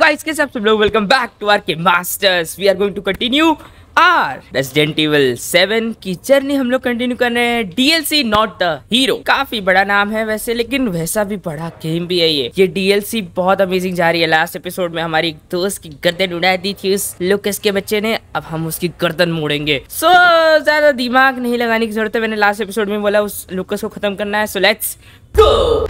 Guys के सब लोग welcome back to R K masters. We are going to continue our Resident Evil 7 की journey. हम लोग कंटिन्यू कर रहे हैं डीएलसी नॉट द हीरो। काफी बड़ा नाम है वैसे, लेकिन वैसा भी बड़ा गेम भी है ये डीएलसी बहुत अमेजिंग जा रही है। लास्ट एपिसोड में हमारी दोस्त की गर्दन उड़ा दी थी उस लुकस के बच्चे ने, अब हम उसकी गर्दन मोड़ेंगे। सो ज्यादा दिमाग नहीं लगाने की जरूरत है। मैंने लास्ट एपिसोड में बोला उस लुकस को खत्म करना है, सो लेट्स गो।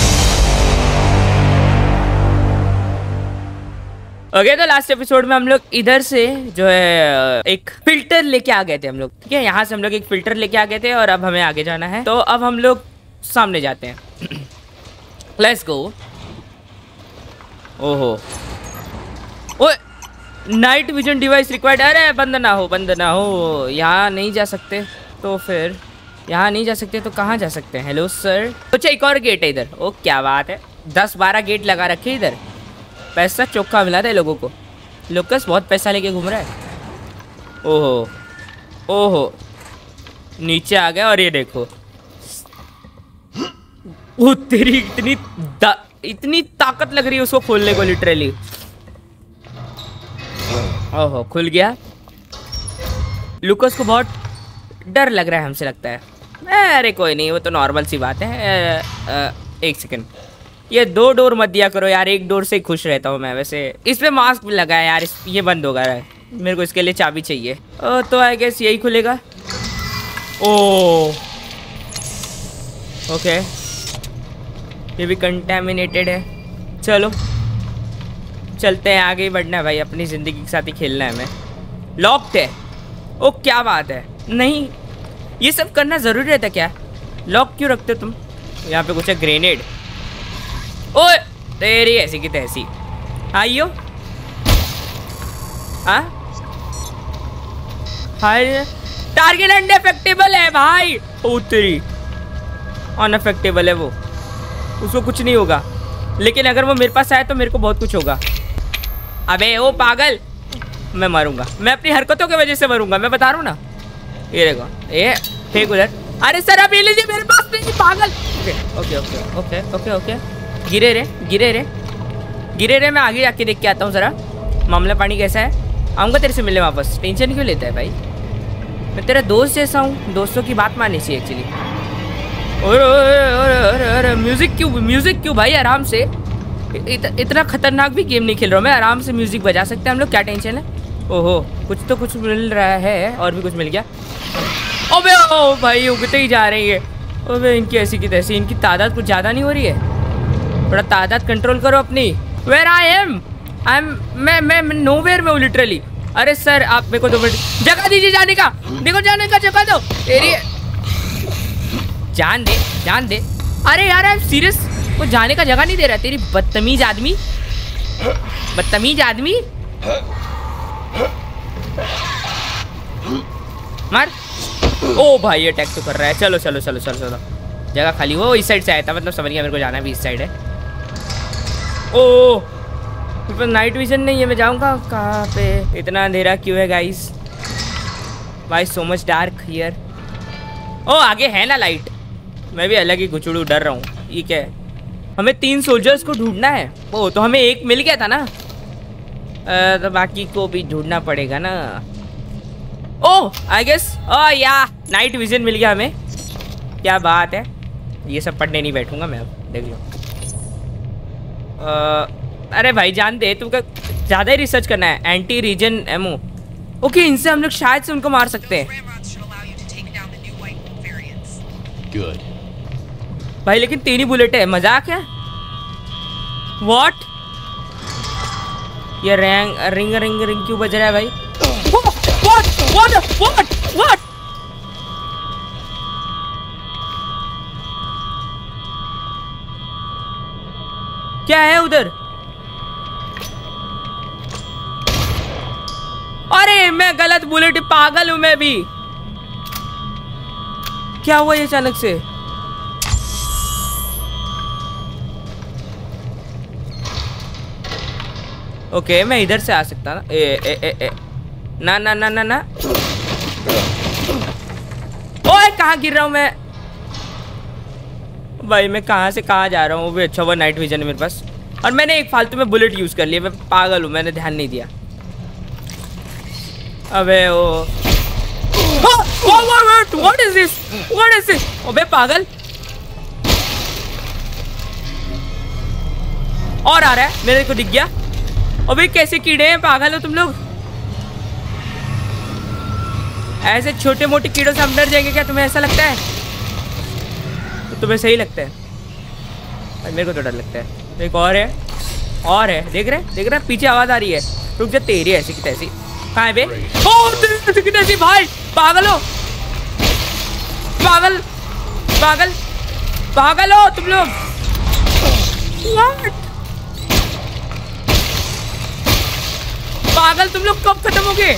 ओके तो लास्ट एपिसोड में हम लोग इधर से जो है एक फिल्टर लेके आ गए थे हम लोग, ठीक है। यहाँ से हम लोग एक फिल्टर लेके आ गए थे और अब हमें आगे जाना है। तो अब हम लोग सामने जाते हैं। Let's go. ओहो ओए, नाइट विजन डिवाइस रिक्वायर्ड। अरे बंद ना हो। यहाँ नहीं जा सकते तो फिर यहाँ नहीं जा सकते तो कहाँ जा सकते हैं? Hello sir. अच्छा एक और गेट है इधर। ओ क्या बात है, 10-12 गेट लगा रखे इधर। पैसा चौका मिला था लोगों को। लुकस बहुत पैसा लेके घूम रहा है। ओहो नीचे आ गया और ये देखो। ओ तेरी इतनी ताकत लग रही है उसको खोलने को लिटरली। ओहो खुल गया। लुकस को बहुत डर लग रहा है हमसे लगता है। अरे कोई नहीं, वो तो नॉर्मल सी बात है। एक सेकंड, ये 2 डोर मत दिया करो यार, एक डोर से ही खुश रहता हूँ मैं। वैसे इस पे मास्क भी लगा है यार, ये बंद होगा रहा है। मेरे को इसके लिए चाबी चाहिए। तो आई गेस यही खुलेगा। ओके ये भी कंटेमिनेटेड है। चलो चलते हैं, आगे ही बढ़ना है भाई, अपनी ज़िंदगी के साथ ही खेलना है हमें। लॉक्ड है। ओ क्या बात है। नहीं ये सब करना ज़रूरी रहता क्या? लॉक क्यों रखते हो तुम? यहाँ पे कुछ है, ग्रेनेड। ओए तेरी ऐसी की तैसी। आइयो हाँ टारगेट अनअफेक्टेबल है भाई। ओ तेरी अनअफेक्टेबल है वो, उसको कुछ नहीं होगा। लेकिन अगर वो मेरे पास आए तो मेरे को बहुत कुछ होगा। अबे ओ पागल, मैं मरूंगा। मैं अपनी हरकतों की वजह से मरूंगा, मैं बता रहा हूँ ना। ये देखो ये फेंक उधर। अरे सर आप ये लीजिए, मेरे पास नहीं पागल। Okay okay okay okay okay गिरे रे। मैं आगे जाके देख के आता हूँ ज़रा मामला पानी कैसा है। आऊँगा तेरे से मिलने वापस। टेंशन क्यों लेता है भाई? मैं तेरा दोस्त जैसा हूँ, दोस्तों की बात माननी चाहिए एक्चुअली। और म्यूज़िक क्यों भाई? आराम से, इतना खतरनाक भी गेम नहीं खेल रहा हूँ मैं। आराम से म्यूज़िक बजा सकते हैं हम लोग, क्या टेंशन है। ओहो कुछ मिल रहा है, और भी कुछ मिल गया। अबे ओ भाई उगते ही जा रही है। अबे इनकी ऐसी की तैसी, इनकी तादाद कुछ ज़्यादा नहीं हो रही है? थोड़ा तादाद कंट्रोल करो अपनी। वेयर आई एम मैं नोवेयर में हूँ लिटरली। अरे सर आप मेरे को 2 मिनट जगह दीजिए जाने का। देखो जाने का जगह दो। तेरी जान दे। अरे यार आई एम सीरियस, वो जाने का जगह नहीं दे रहा। तेरी बदतमीज आदमी। मार। ओ भाई अटैक तो कर रहा है। चलो जगह खाली हो। इस साइड से आया था, मतलब समझ गया मेरे को जाना भी इस साइड है। ओह तो नाइट विजन नहीं है, मैं जाऊंगा कहाँ पे? इतना अंधेरा क्यों है गाइस? भाई सो मच डार्क हियर। ओ आगे है ना लाइट। मैं भी अलग ही गुचड़ू डर रहा हूँ। ये क्या है? हमें 3 सोल्जर्स को ढूंढना है। ओ तो हमें एक मिल गया था ना, तो बाकी को भी ढूंढना पड़ेगा ना। Oh I guess yeah night vision मिल गया हमें। क्या बात है। ये सब पढ़ने नहीं बैठूंगा मैं अब, देख लो। अरे भाई जान दे, तुमको ज़्यादा ही रिसर्च करना है। Anti reason ammo. ओके इनसे हम लोग शायद से उनको मार सकते हैं। Good. भाई लेकिन 3 ही बुलेट है, मजाक है? What? ये रिंग क्यों बज रहा है भाई? What? क्या है उधर? अरे मैं गलत बुलेट, पागल हूं मैं भी। क्या हुआ ये अचानक से? ओके मैं इधर से आ सकता ना। ना ओए कहाँ गिर रहा हूं मैं? भाई मैं कहाँ से कहाँ जा रहा हूँ? वो भी अच्छा हुआ नाइट विजन है मेरे पास। और मैंने एक फालतू में बुलेट यूज कर लिया। मैं पागल हूँ, मैंने ध्यान नहीं दिया। अबे ओ what is this, what is this? अबे पागल, और आ रहा है, मेरे को दिख गया। अबे कैसे कीड़े हैं, पागल हो तुम लोग? ऐसे छोटे मोटे कीड़ों से हम डर जाएंगे क्या? तुम्हें ऐसा लगता है? तो तुम्हें सही लगता है? मेरे को तो डर लगता है। एक और है, और है, देख रहे पीछे आवाज आ रही है। रुक जा, तेरी ऐसी की तैसी। कहाँ है बे? ओ तेरी की तैसी भाई, पागल हो, पागल पागल पागल हो तुम लोग। What? पागल तुम लोग कब खत्म हो गए?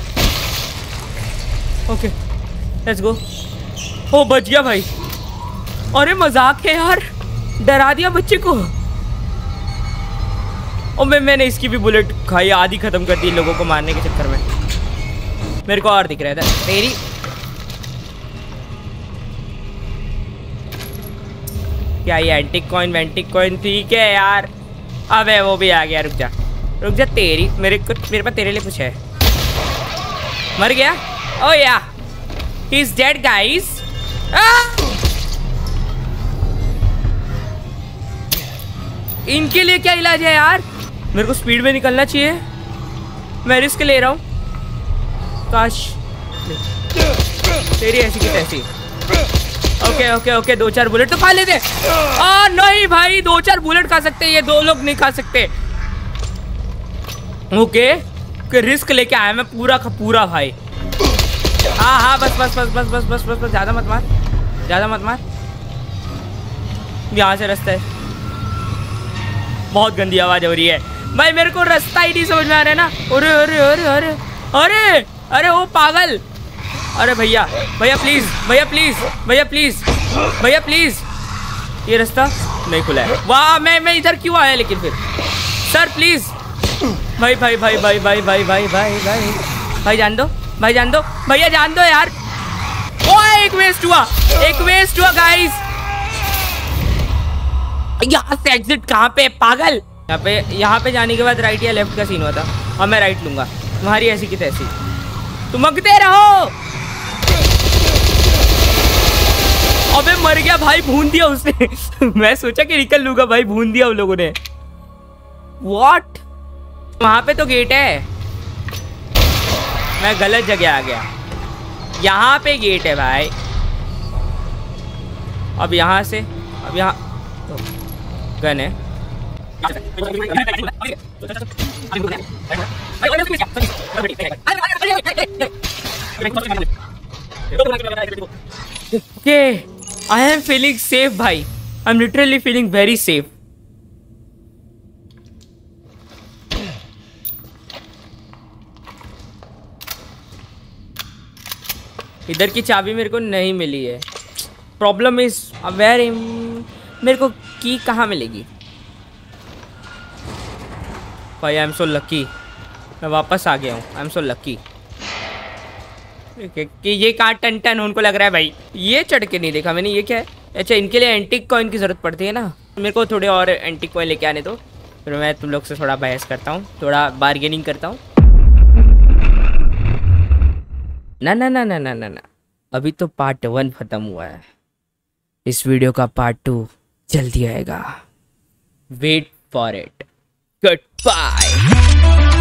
Okay let's go. ओ बच गया भाई। अरे मजाक है यार, डरा दिया बच्चे को। और मैंने इसकी भी बुलेट खाई, आधी खत्म कर दी लोगों को मारने के चक्कर में। मेरे को और दिख रहा था तेरी। क्या ये एंटिक कॉइन वेंटिक कॉइन? ठीक है यार। अबे वो भी आ गया, रुक जा तेरी। मेरे पास तेरे लिए कुछ है। मर गया? ओह या, ही इज डेड गाइस। इनके लिए क्या इलाज है यार? मेरे को स्पीड में निकलना चाहिए, मैं रिस्क ले रहा हूँ। काश तेरी ऐसी की तैसी। ओके ओके ओके, 2-4 बुलेट तो खा लेते। नहीं भाई, 2-4 बुलेट खा सकते, ये 2 लोग नहीं खा सकते। ओके रिस्क लेके आया मैं पूरा का पूरा भाई। हाँ बस बस बस बस बस बस बस बस, ज्यादा मत मार। यहाँ से रास्ता है। बहुत गंदी आवाज हो रही है भाई, मेरे को रास्ता ही नहीं समझ में आ रहा है ना। अरे अरे अरे अरे अरे अरे ओ पागल। अरे भैया प्लीज, ये रास्ता नहीं खुला है। वाह, मैं इधर क्यों आया लेकिन फिर? सर प्लीज, भाई जान दो भैया, जान दो यार। ओए एक वेस्ट हुआ गाइस। यहाँ से एग्जिट कहाँ पे पागल? यहाँ पे जाने के बाद राइट या लेफ्ट का सीन हुआ था। अब मैं राइट लूंगा, तुम्हारी ऐसी की तैसी। तुम मगते रहो। अबे मर गया भाई, भून दिया उसने। मैं सोचा कि निकल लूंगा भाई, भून दिया उन लोगों ने। व्हाट? वहां पे तो गेट है, मैं गलत जगह आ गया। यहाँ पे गेट है भाई। अब यहाँ से, अब यहाँ गन है। Okay, I am feeling safe भाई, I am literally feeling very safe. इधर की चाबी मेरे को नहीं मिली है। प्रॉब्लम इज वेयर, मेरे को की कहाँ मिलेगी भाई? आई एम सो लकी, मैं वापस आ गया हूँ। आई एम सो लकी कि ये कहाँ टन उनको लग रहा है भाई। ये चढ़ के नहीं देखा मैंने, ये क्या है? अच्छा, इनके लिए एंटिक कॉइन की ज़रूरत पड़ती है ना। मेरे को थोड़े और एंटिक कॉइन लेके आने दो, फिर मैं तुम लोग से थोड़ा बहस करता हूँ, थोड़ा बार्गेनिंग करता हूँ। ना, अभी तो पार्ट 1 खत्म हुआ है। इस वीडियो का पार्ट 2 जल्दी आएगा। Wait for it. Good bye.